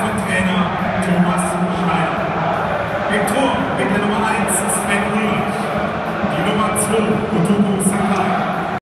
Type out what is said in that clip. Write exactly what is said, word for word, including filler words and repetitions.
von Trainer Thomas Schneider. Im Tor mit der Nummer eins Sven Ulrich, die Nummer zwei